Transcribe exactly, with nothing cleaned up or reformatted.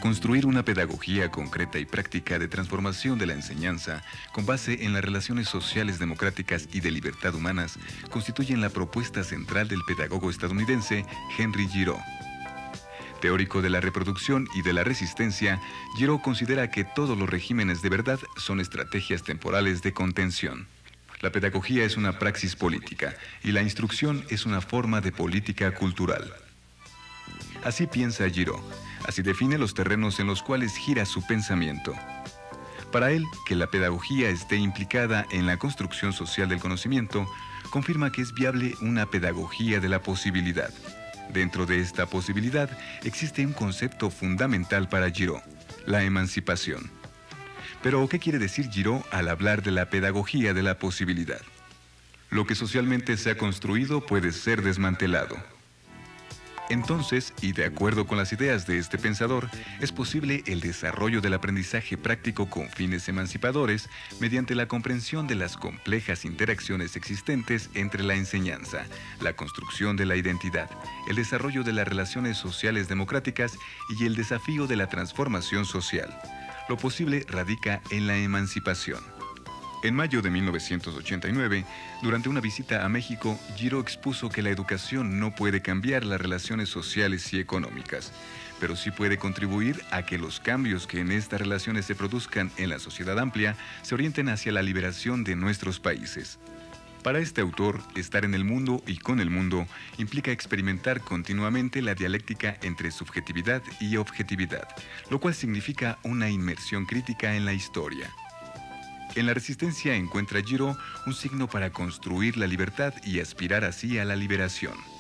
Construir una pedagogía concreta y práctica de transformación de la enseñanza con base en las relaciones sociales democráticas y de libertad humanas constituyen la propuesta central del pedagogo estadounidense Henry Giraud. Teórico de la reproducción y de la resistencia, Giraud considera que todos los regímenes de verdad son estrategias temporales de contención. La pedagogía es una praxis política y la instrucción es una forma de política cultural. Así piensa Giraud, así define los terrenos en los cuales gira su pensamiento. Para él, que la pedagogía esté implicada en la construcción social del conocimiento, confirma que es viable una pedagogía de la posibilidad. Dentro de esta posibilidad existe un concepto fundamental para Giraud, la emancipación. Pero, ¿qué quiere decir Giraud al hablar de la pedagogía de la posibilidad? Lo que socialmente se ha construido puede ser desmantelado. Entonces, y de acuerdo con las ideas de este pensador, es posible el desarrollo del aprendizaje práctico con fines emancipadores mediante la comprensión de las complejas interacciones existentes entre la enseñanza, la construcción de la identidad, el desarrollo de las relaciones sociales democráticas y el desafío de la transformación social. Lo posible radica en la emancipación. En mayo de mil novecientos ochenta y nueve, durante una visita a México, Giraud expuso que la educación no puede cambiar las relaciones sociales y económicas, pero sí puede contribuir a que los cambios que en estas relaciones se produzcan en la sociedad amplia se orienten hacia la liberación de nuestros países. Para este autor, estar en el mundo y con el mundo implica experimentar continuamente la dialéctica entre subjetividad y objetividad, lo cual significa una inmersión crítica en la historia. En la resistencia encuentra Giraud un signo para construir la libertad y aspirar así a la liberación.